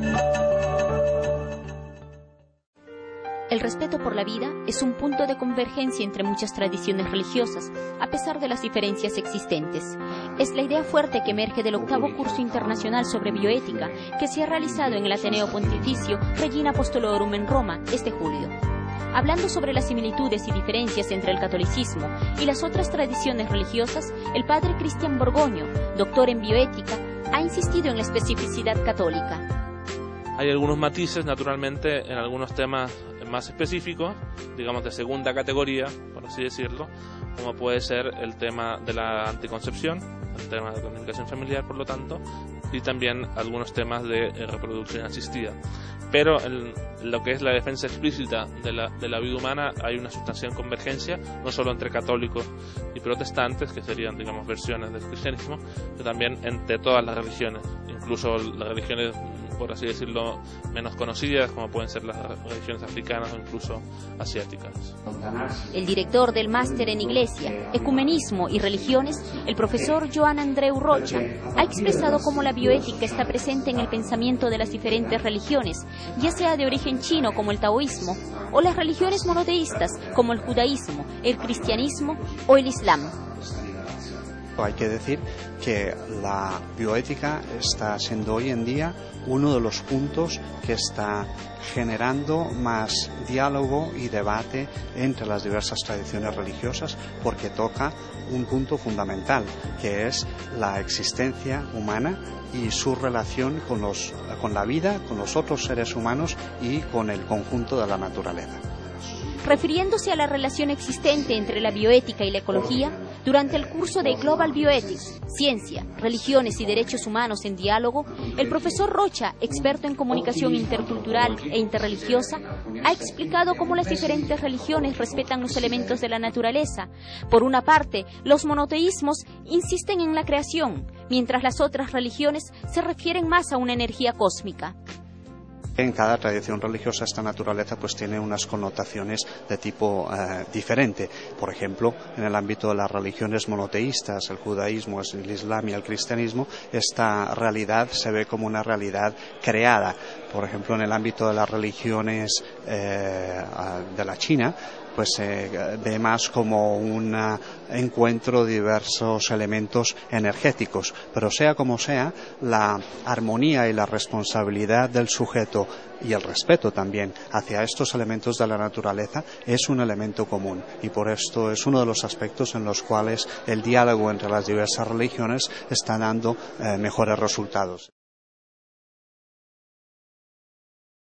El respeto por la vida es un punto de convergencia entre muchas tradiciones religiosas, a pesar de las diferencias existentes. Es la idea fuerte que emerge del 8º curso internacional sobre bioética que se ha realizado en el Ateneo Pontificio Regina Apostolorum en Roma este julio. Hablando sobre las similitudes y diferencias entre el catolicismo y las otras tradiciones religiosas, el padre Cristian Borgoño, doctor en bioética, ha insistido en la especificidad católica. Hay algunos matices, naturalmente, en algunos temas más específicos, digamos de segunda categoría, por así decirlo, como puede ser el tema de la anticoncepción, el tema de la comunicación familiar, por lo tanto, y también algunos temas de reproducción asistida. Pero en lo que es la defensa explícita de la vida humana hay una sustancial convergencia, no solo entre católicos y protestantes, que serían, digamos, versiones del cristianismo, sino también entre todas las religiones, incluso las religiones, por así decirlo, menos conocidas, como pueden ser las religiones africanas o incluso asiáticas. El director del Máster en Iglesia, Ecumenismo y Religiones, el profesor Joan Andreu Rocha, ha expresado cómo la bioética está presente en el pensamiento de las diferentes religiones, ya sea de origen chino como el taoísmo, o las religiones monoteístas como el judaísmo, el cristianismo o el islam. Hay que decir que la bioética está siendo hoy en día uno de los puntos que está generando más diálogo y debate entre las diversas tradiciones religiosas, porque toca un punto fundamental, que es la existencia humana y su relación con la vida, con los otros seres humanos y con el conjunto de la naturaleza. Refiriéndose a la relación existente entre la bioética y la ecología, durante el curso de Global Bioethics, Ciencia, Religiones y Derechos Humanos en Diálogo, el profesor Rocha, experto en comunicación intercultural e interreligiosa, ha explicado cómo las diferentes religiones respetan los elementos de la naturaleza. Por una parte, los monoteísmos insisten en la creación, mientras las otras religiones se refieren más a una energía cósmica. En cada tradición religiosa esta naturaleza pues tiene unas connotaciones de tipo diferente. Por ejemplo, en el ámbito de las religiones monoteístas, el judaísmo, el islam y el cristianismo, esta realidad se ve como una realidad creada. Por ejemplo, en el ámbito de las religiones de la China, pues se ve más como un encuentro de diversos elementos energéticos. Pero sea como sea, la armonía y la responsabilidad del sujeto y el respeto también hacia estos elementos de la naturaleza es un elemento común, y por esto es uno de los aspectos en los cuales el diálogo entre las diversas religiones está dando mejores resultados.